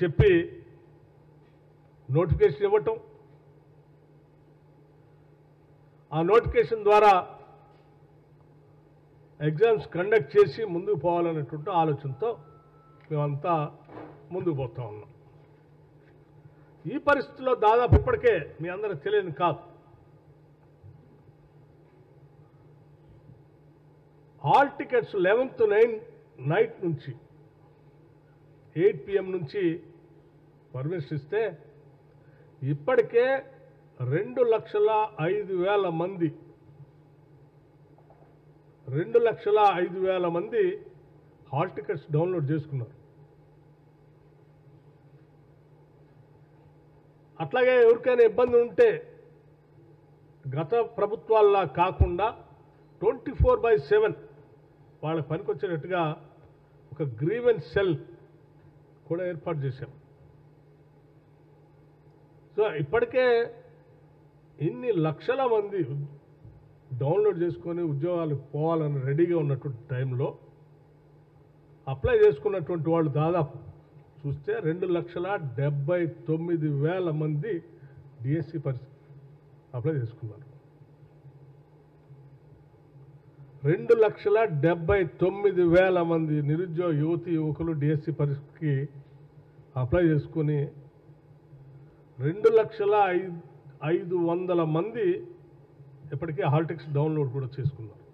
చెప్పి నోటిఫికేషన్ ఇవ్వటం, ఆ నోటిఫికేషన్ ద్వారా ఎగ్జామ్స్ కండక్ట్ చేసి ముందుకు పోవాలనేటువంటి ఆలోచనతో మేమంతా ముందుకు పోతా ఉన్నాం. ఈ పరిస్థితుల్లో దాదాపు ఇప్పటికే మీ అందరికి తెలియని కాదు, ఆల్ టికెట్స్ 11th నైట్ నుంచి 8 PM నుంచి పర్మిషన్ ఇస్తే ఇప్పటికే 2,05,000 మంది 2,05,000 మంది హాల్ టికెట్స్ డౌన్లోడ్ చేసుకున్నారు. అట్లాగే ఎవరికైనా ఇబ్బంది ఉంటే గత ప్రభుత్వాల్లా కాకుండా 24/7 వాళ్ళకి పనికొచ్చేటట్టుగా ఒక గ్రీవెన్స్ సెల్ కూడా ఏర్పాటు చేశాం. సో ఇప్పటికే ఇన్ని లక్షల మంది డౌన్లోడ్ చేసుకొని ఉద్యోగాలకు పోవాలని రెడీగా ఉన్నటువంటి టైంలో అప్లై చేసుకున్నటువంటి వాళ్ళు దాదాపు చూస్తే 2,79,000 మంది డిఎస్సి అప్లై చేసుకున్నారు. 2,79,000 మంది నిరుద్యోగ యువకులు డిఎస్సి పరీక్షకి అప్లై చేసుకుని 2,05,000 మంది ఇప్పటికీ హాల్ టికెట్స్ డౌన్లోడ్ కూడా చేసుకున్నారు.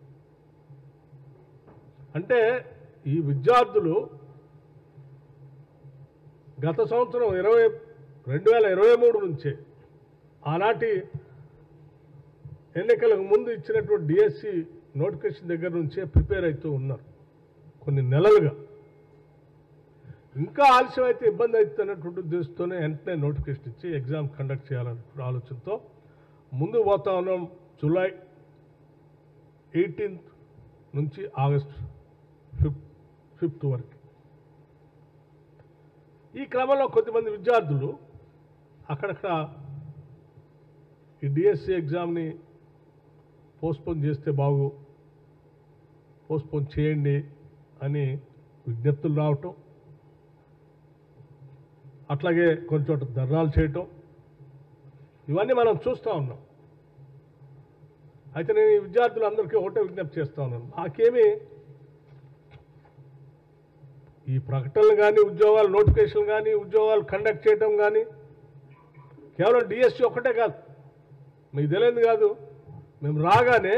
అంటే ఈ విద్యార్థులు గత సంవత్సరం 2023 నుంచే ఆనాటి ఎన్నికలకు ముందు ఇచ్చినటువంటి డిఎస్సి నోటిఫికేషన్ దగ్గర నుంచే ప్రిపేర్ అవుతూ ఉన్నారు. కొన్ని నెలలుగా ఇంకా ఆలస్యం అయితే ఇబ్బంది అవుతున్నటువంటి ఉద్దేశంతోనే వెంటనే నోటిఫికేషన్ ఇచ్చి ఎగ్జామ్ కండక్ట్ చేయాలనే ఆలోచనతో ముందుకు పోతా ఉన్నాం. జూలై 18th నుంచి ఆగస్ట్ 5th వరకు. ఈ క్రమంలో కొద్దిమంది విద్యార్థులు అక్కడక్కడ ఈ డిఎస్సి ఎగ్జామ్ని పోస్ట్పోన్ చేస్తే పోస్ట్పోన్ చేయండి అని విజ్ఞప్తులు రావటం, అట్లాగే కొంచెం చోట ధర్నాలు చేయటం, ఇవన్నీ మనం చూస్తూ ఉన్నాం. అయితే నేను ఈ విద్యార్థులందరికీ ఒకటే విజ్ఞప్తి చేస్తూ ఉన్నాను, నాకేమీ ఈ ప్రకటనలు కానీ ఉద్యోగాలు నోటిఫికేషన్ కానీ ఉద్యోగాలు కండక్ట్ చేయటం కానీ కేవలం డిఎస్సి ఒక్కటే కాదు, మీకు తెలియదు కాదు. మేము రాగానే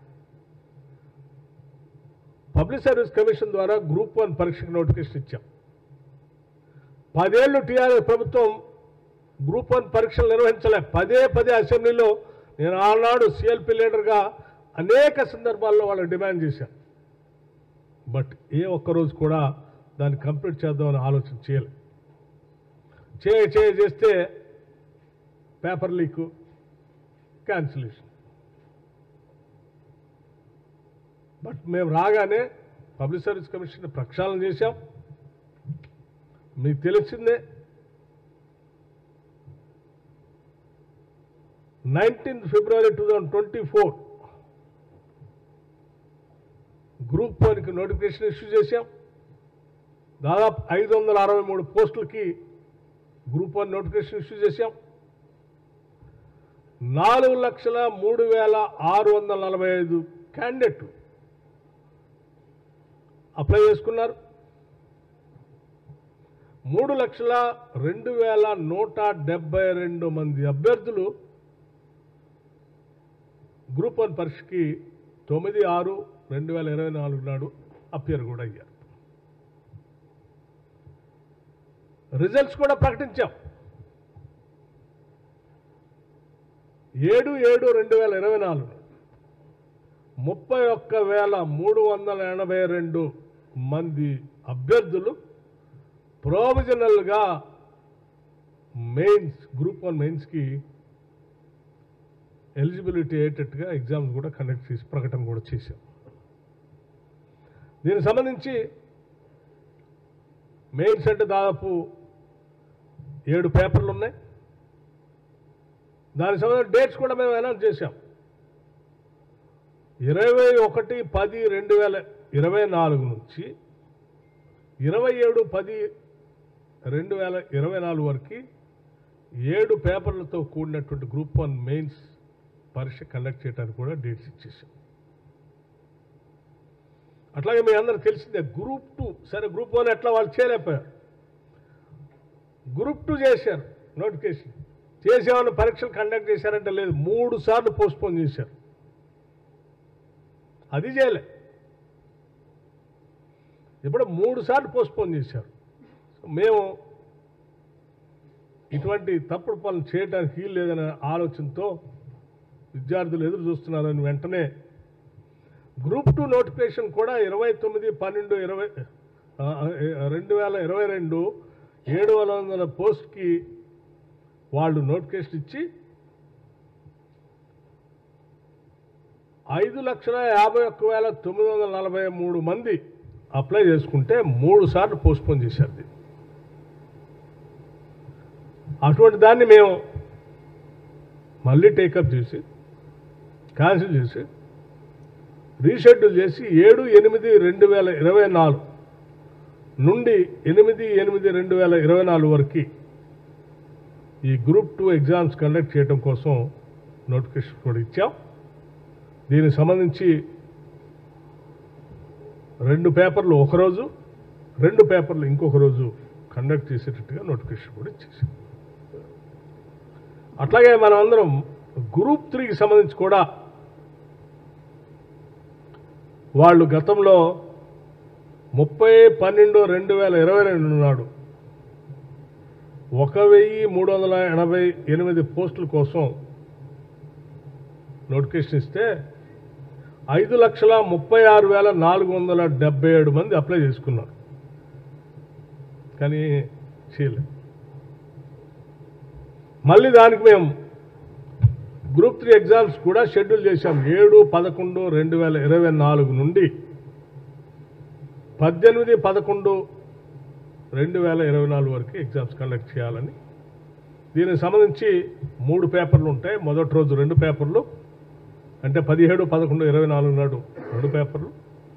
పబ్లిక్ సర్వీస్ కమిషన్ ద్వారా గ్రూప్ 1 పరీక్షకు నోటిఫికేషన్ ఇచ్చాం. 10 ఏళ్ళు టీఆర్ఎస్ ప్రభుత్వం గ్రూప్ 1 పరీక్షలు నిర్వహించలే. పదే అసెంబ్లీలో నేను ఆనాడు సిఎల్పి లీడర్గా అనేక సందర్భాల్లో వాళ్ళకి డిమాండ్ చేశాను. బట్ ఏ ఒక్కరోజు కూడా దాన్ని కంప్లీట్ చేద్దామని ఆలోచన చేయలే. చేస్తే పేపర్ లీకు, క్యాన్సిలేషన్. బట్ మేము రాగానే పబ్లిక్ సర్వీస్ కమిషన్ ప్రక్షాళన చేశాం. మీకు తెలిసిందే 19th February 2024 గ్రూప్ 1కి నోటిఫికేషన్ ఇష్యూ చేశాం. దాదాపు 563 పోస్టులకి గ్రూప్ 1 నోటిఫికేషన్ ఇష్యూ చేశాం. 4,03,645 క్యాండిడేట్లు అప్లై చేసుకున్నారు. 3,02,172 మంది అభ్యర్థులు గ్రూప్ 1 పరీక్షకి 9/6/2024 నాడు అపియర్ కూడా అయ్యారు. రిజల్ట్స్ కూడా ప్రకటించాం. 7/7/2024 31,382 మంది అభ్యర్థులు ప్రొవిజనల్గా మెయిన్స్ గ్రూప్ 1 మెయిన్స్కి ఎలిజిబిలిటీ అయ్యేటట్టుగా ఎగ్జామ్స్ కూడా కండక్ట్ చేసి ప్రకటన కూడా చేశాం. దీనికి సంబంధించి మెయిన్స్ అంటే దాదాపు 7 పేపర్లు ఉన్నాయి. దానికి సంబంధించిన డేట్స్ కూడా మేము అనౌన్స్ చేశాం. 21/10/2024 నుంచి 27/10/2025 2024 వరకు 7 పేపర్లతో కూడినటువంటి గ్రూప్ 1 మెయిన్స్ పరీక్ష కండక్ట్ చేయడానికి కూడా డేట్స్ ఇచ్చేసాం. అట్లాగే మీ అందరూ తెలిసిందే గ్రూప్ 2 సరే గ్రూప్ 1 ఎట్లా వాళ్ళు చేయలేకపోయారు, గ్రూప్ 2 చేశారు. నోటిఫికేషన్ చేసేవాళ్ళు పరీక్షలు కండక్ట్ చేశారంటే లేదు, 3 సార్లు పోస్ట్పోన్ చేశారు. అది చేయలే, ఇప్పుడు 3 సార్లు పోస్ట్పోన్ చేశారు. మేము ఇటువంటి తప్పుడు పనులు చేయడానికి వీలు లేదనే ఆలోచనతో విద్యార్థులు ఎదురు చూస్తున్నారని వెంటనే గ్రూప్ 2 నోటిఫికేషన్ కూడా 29/12/2022 700 పోస్ట్కి వాళ్ళు నోటిఫికేషన్ ఇచ్చి 5,51,943 మంది అప్లై చేసుకుంటే 3 సార్లు పోస్ట్పోన్ చేశారు. అటువంటి దాన్ని మేము మళ్ళీ టేకప్ చేసి క్యాన్సిల్ చేసి రీషెడ్యూల్ చేసి 7/8/2024 నుండి 8/8/2024 వరకు ఈ గ్రూప్ 2 ఎగ్జామ్స్ కండక్ట్ చేయడం కోసం నోటిఫికేషన్ కూడా ఇచ్చాం. దీనికి సంబంధించి 2 పేపర్లు ఒకరోజు, 2 పేపర్లు ఇంకొక రోజు కండక్ట్ చేసేటట్టుగా నోటిఫికేషన్ కూడా ఇచ్చేసాం. అట్లాగే మనం అందరం గ్రూప్ 3కి సంబంధించి కూడా వాళ్ళు గతంలో 30/12/2022 నాడు 1,388 పోస్టుల కోసం నోటిఫికేషన్ ఇస్తే 5,36,477 మంది అప్లై చేసుకున్నారు, కానీ చేయలేదు. మళ్ళీ దానికి మేము గ్రూప్ 3 ఎగ్జామ్స్ కూడా షెడ్యూల్ చేశాం. 7/11/2024 నుండి 18/11/2024 వరకు ఎగ్జామ్స్ కండక్ట్ చేయాలని. దీనికి సంబంధించి 3 పేపర్లు ఉంటాయి. మొదటి రోజు 2 పేపర్లు, అంటే 17/11/24 నాడు 2 పేపర్లు,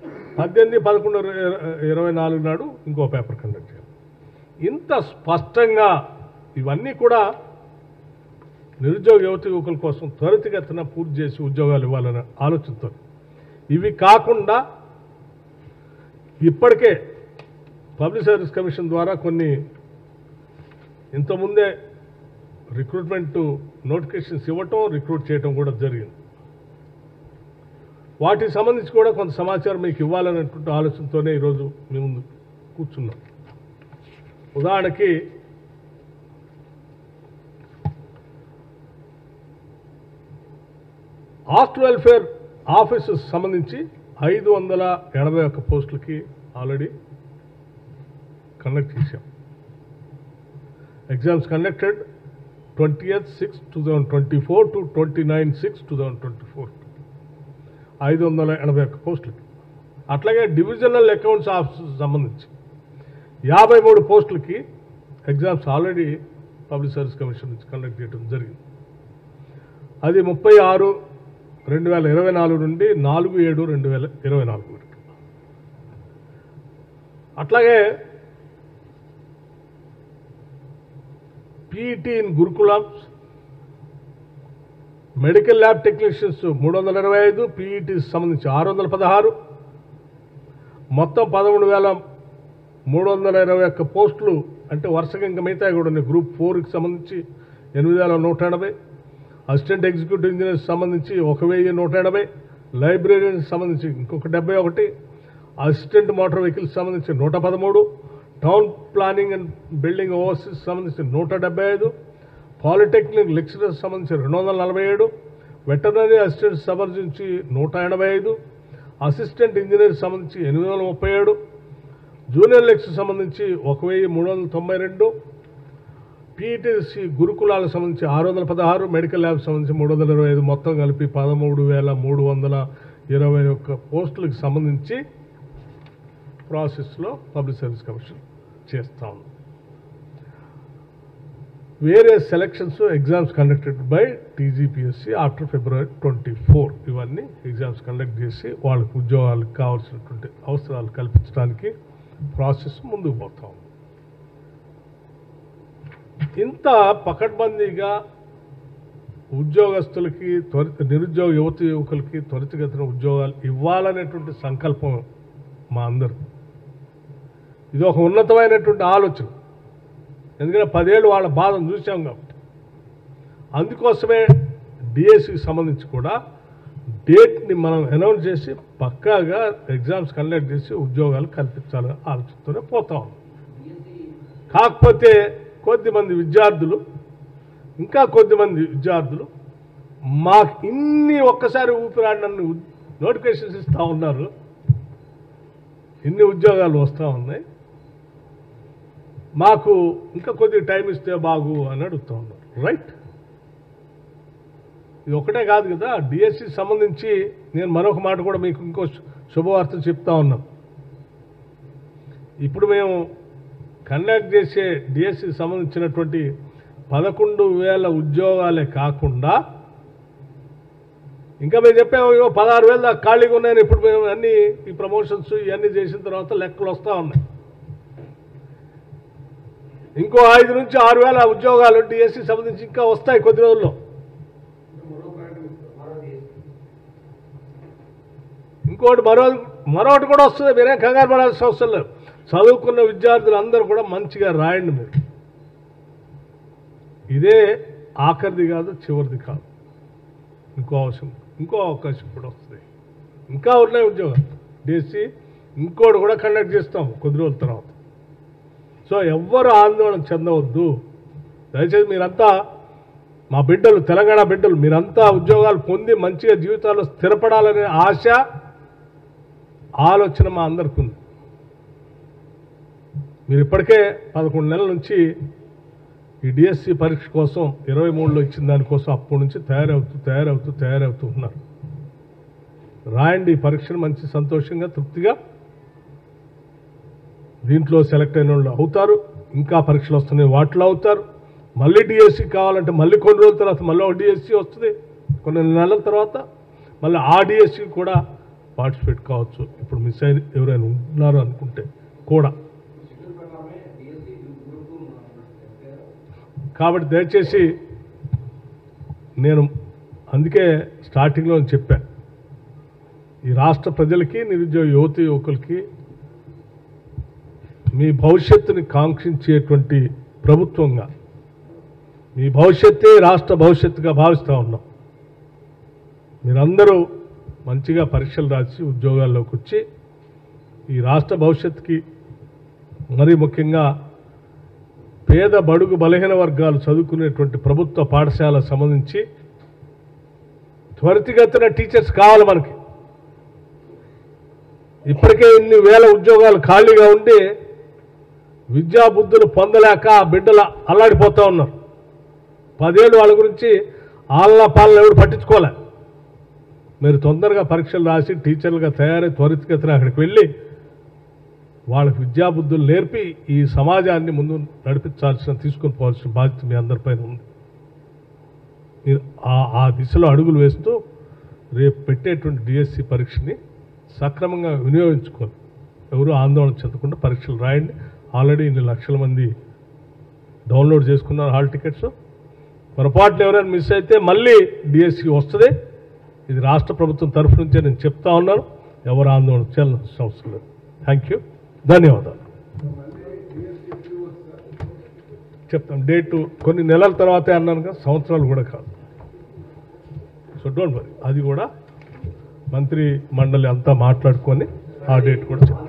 18/11/24 నాడు ఇంకో పేపర్ కండక్ట్ చేయాలి. ఇంత స్పష్టంగా ఇవన్నీ కూడా నిరుద్యోగ యువకుల కోసం త్వరితగతిన పూర్తి చేసి ఉద్యోగాలు ఇవ్వాలనే ఆలోచనతో. ఇవి కాకుండా ఇప్పటికే పబ్లిక్ సర్వీస్ కమిషన్ ద్వారా కొన్ని ఇంతకుముందే రిక్రూట్మెంట్ నోటిఫికేషన్స్ ఇవ్వటం, రిక్రూట్ చేయటం కూడా జరిగింది. వాటికి సంబంధించి కూడా కొంత సమాచారం మీకు ఇవ్వాలనేటువంటి ఆలోచనతోనే ఈరోజు మీ ముందు కూర్చున్నాం. ఉదాహరణకి హాస్టల్ వెల్ఫేర్ ఆఫీసెస్ సంబంధించి 581 పోస్టులకి ఆల్రెడీ కండక్ట్ చేశాం. ఎగ్జామ్స్ కండక్టెడ్ 20/6/2024 to 29/6/2024 581 పోస్టులకి. అట్లాగే డివిజనల్ అకౌంట్స్ ఆఫీసెస్ సంబంధించి 53 పోస్టులకి exams already public service commission నుంచి కండక్ట్ చేయడం జరిగింది. అది 36/2024 నుండి 4/7/2024 వరకు. అట్లాగే పీఈటీ ఇన్ గురుకులమ్స్, మెడికల్ ల్యాబ్ టెక్నీషియన్స్ 325, పీఈటీ సంబంధించి 616, మొత్తం 13,321 పోస్టులు. అంటే వరుసగా ఇంకా మిగతా కూడా ఉన్నాయి. గ్రూప్ 4కి సంబంధించి 8,180, అసిస్టెంట్ ఎగ్జిక్యూటివ్ ఇంజనీర్స్ సంబంధించి 1,180, లైబ్రరీకి సంబంధించి ఇంకొక 71, అసిస్టెంట్ మోటార్ వెహికల్స్ సంబంధించి 113, town planning and building overseers సంబంధించి 175, పాలిటెక్నిక్ లెక్చరర్స్ సంబంధించి 247, వెటర్నరీ అసిస్టెంట్ సంబంధించి 185, అసిస్టెంట్ ఇంజనీర్ సంబంధించి 837, జూనియర్ లెక్చర్ సంబంధించి 1,392, పీఈటీసీ గురుకులాలకు సంబంధించి 616, మెడికల్ ల్యాబ్ సంబంధించి 325, మొత్తం కలిపి 13,321 పోస్టులకు సంబంధించి ప్రాసెస్లో పబ్లిక్ సర్వీస్ కమిషన్ చేస్తా ఉంది. Various selections exams conducted by TGPSC after February 24 ఇవన్నీ ఎగ్జామ్స్ కండక్ట్ చేసి వాళ్ళకి ఉద్యోగాలకు కావాల్సినటువంటి అవసరాలు కల్పించడానికి ప్రాసెస్ ముందుకు పోతా ఉంది. ఇంత పకడ్బందీగా ఉద్యోగస్తులకి నిరుద్యోగ యువకులకి త్వరితగతిన ఉద్యోగాలు ఇవ్వాలనేటువంటి సంకల్పం మా అందరు. ఇది ఒక ఉన్నతమైనటువంటి ఆలోచన. ఎందుకంటే 10 ఏళ్ళు వాళ్ళ బాధను చూసాం కాబట్టి. అందుకోసమే డిఎస్సికి సంబంధించి కూడా డేట్ని మనం అనౌన్స్ చేసి పక్కాగా ఎగ్జామ్స్ కండక్ట్ చేసి ఉద్యోగాలు కల్పించాలని ఆలోచిస్తూనే పోతా ఉన్నాం. కాకపోతే కొద్దిమంది విద్యార్థులు మాకు ఇన్ని ఒక్కసారి ఊపిరాడనని నోటిఫికేషన్స్ ఇస్తూ ఉన్నారు, ఇన్ని ఉద్యోగాలు వస్తూ ఉన్నాయి, మాకు ఇంకా కొద్దిగా టైం ఇస్తే బాగు అని అడుగుతూ ఉన్నారు. రైట్, ఇది ఒకటే కాదు కదా. డిఎస్సికి సంబంధించి నేను మరొక మాట కూడా మీకు ఇంకో శుభవార్త చెప్తా ఉన్నాం. ఇప్పుడు మేము కండక్ట్ చేసే డిఎస్సికి సంబంధించినటువంటి 11,000 ఉద్యోగాలే కాకుండా ఇంకా మేము చెప్పాము 16,000 దాకా ఖాళీగా ఉన్నాయని. ఇప్పుడు మేము అన్ని ఈ ప్రమోషన్స్ ఇవన్నీ చేసిన తర్వాత లెక్కలు వస్తూ ఉన్నాయి. ఇంకో 5 నుంచి 6,000 ఉద్యోగాలు డిఎస్సికి సంబంధించి ఇంకా వస్తాయి కొద్ది రోజుల్లో. ఇంకోటి మరొకటి కూడా వస్తుంది, మీరేం కంగారు పడాల్సిన అవసరం లేదు. చదువుకున్న విద్యార్థులందరూ కూడా మంచిగా రాయండి. మీరు ఇదే ఆఖరిది కాదు, చివరిది కాదు. ఇంకో అవకాశం కూడా వస్తుంది. ఇంకా ఉన్నాయి ఉద్యోగాలు డిఎస్సి. ఇంకోటి కూడా కండక్ట్ చేస్తాం కొద్ది రోజుల తర్వాత. సో ఎవ్వరు ఆందోళన చెందవద్దు దయచేసి. మీరంతా మా బిడ్డలు, తెలంగాణ బిడ్డలు, మీరంతా ఉద్యోగాలు పొంది మంచిగా జీవితాల్లో స్థిరపడాలనే ఆశ, ఆలోచన మా అందరికీ ఉంది. మీరు ఇప్పటికే 11 నెలల నుంచి ఈ డిఎస్సి పరీక్ష కోసం 23లో ఇచ్చిన దానికోసం అప్పటి నుంచి తయారవుతూ ఉన్నారు. రాయండి ఈ పరీక్షను మంచి సంతోషంగా, తృప్తిగా. దీంట్లో సెలెక్ట్ అయిన వాళ్ళు అవుతారు. ఇంకా పరీక్షలు వస్తున్నాయి, వాటిలో అవుతారు. మళ్ళీ డిఎస్సి కావాలంటే మళ్ళీ కొన్ని రోజుల తర్వాత మళ్ళీ ఒక డిఎస్సి వస్తుంది, కొన్ని నెలల తర్వాత మళ్ళీ ఆ డిఎస్సి కూడా పార్టిసిపేట్ కావచ్చు. ఇప్పుడు మిస్ అయిన ఎవరైనా ఉన్నారు అనుకుంటే కూడా. కాబట్టి దయచేసి నేను అందుకే స్టార్టింగ్లో చెప్పాను, ఈ రాష్ట్ర ప్రజలకి, నిరుద్యోగ యువకులకి మీ భవిష్యత్తుని కాంక్షించేటువంటి ప్రభుత్వంగా, మీ భవిష్యత్తే రాష్ట్ర భవిష్యత్తుగా భావిస్తూ ఉన్నాం. మీరందరూ మంచిగా పరీక్షలు రాసి ఉద్యోగాల్లోకి వచ్చి ఈ రాష్ట్ర భవిష్యత్తుకి, మరీ ముఖ్యంగా పేద బడుగు బలహీన వర్గాలు చదువుకునేటువంటి ప్రభుత్వ పాఠశాలకు సంబంధించి త్వరితగతిన టీచర్స్ కావాలి మనకి. ఇప్పటికే ఇన్ని వేల ఉద్యోగాలు ఖాళీగా ఉండి విద్యా బుద్ధులు పొందలేక బిడ్డలు అల్లాడిపోతూ ఉన్నారు. 10 ఏళ్ళు వాళ్ళ గురించి ఆలనా పాలన ఎవరు పట్టించుకోలే. మీరు తొందరగా పరీక్షలు రాసి టీచర్లుగా తయారై త్వరితగతిన అక్కడికి వెళ్ళి వాళ్ళకి విద్యాబుద్ధులు నేర్పి ఈ సమాజాన్ని ముందు తీసుకొని పోవాల్సిన బాధ్యత మీ అందరిపైన ఉంది. మీరు ఆ దిశలో అడుగులు వేస్తూ రేపు పెట్టేటువంటి డిఎస్సి పరీక్షని సక్రమంగా వినియోగించుకోవాలి. ఎవరు ఆందోళన చెందకుండా పరీక్షలు రాయండి. ఆల్రెడీ ఇన్ని లక్షల మంది డౌన్లోడ్ చేసుకున్నారు హాల్ టికెట్స్. పొరపాట్లు ఎవరైనా మిస్ అయితే మళ్ళీ డిఎస్సి వస్తుంది. ఇది రాష్ట్ర ప్రభుత్వం తరఫు నుంచే నేను చెప్తా ఉన్నాను. ఎవరు ఆందోళన చేయాల్సిన అవసరం లేదు. థ్యాంక్ యూ, ధన్యవాదాలు. చెప్తాం డేటు కొన్ని నెలల తర్వాతే అన్నానుగా, సంవత్సరాలు కూడా కాదు. సో డోంట్ వరీ, అది కూడా మంత్రి మండలి అంతా మాట్లాడుకొని ఆ డేట్ కూడా చెప్తాం.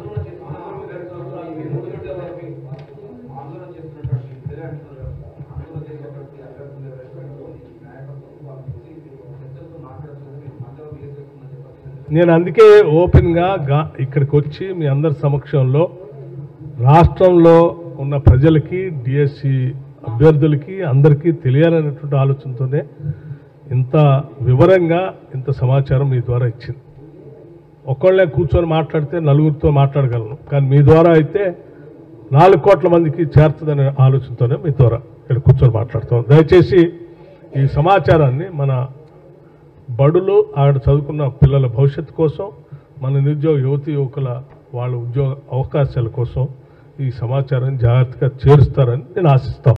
నేను అందుకే ఓపెన్గా ఇక్కడికి వచ్చి మీ అందరి సమక్షంలో రాష్ట్రంలో ఉన్న ప్రజలకి, డిఎస్సి అభ్యర్థులకి అందరికీ తెలియాలనేటువంటి ఆలోచనతోనే ఇంత వివరంగా ఇంత సమాచారం మీ ద్వారా ఇచ్చింది. ఒక్కళ్ళే కూర్చొని మాట్లాడితే నలుగురితో మాట్లాడగలను, కానీ మీ ద్వారా అయితే 4 కోట్ల మందికి చేరుతుందనే ఆలోచనతోనే మీ ద్వారా ఇక్కడ కూర్చొని మాట్లాడుతాం. దయచేసి ఈ సమాచారాన్ని మన బడులు, ఆడ చదువుకున్న పిల్లల భవిష్యత్తు కోసం, మన నిరుద్యోగ యువకుల వాళ్ళ ఉద్యోగ అవకాశాల కోసం ఈ సమాచారాన్ని జాగ్రత్తగా చేరుస్తారని నేను ఆశిస్తాను.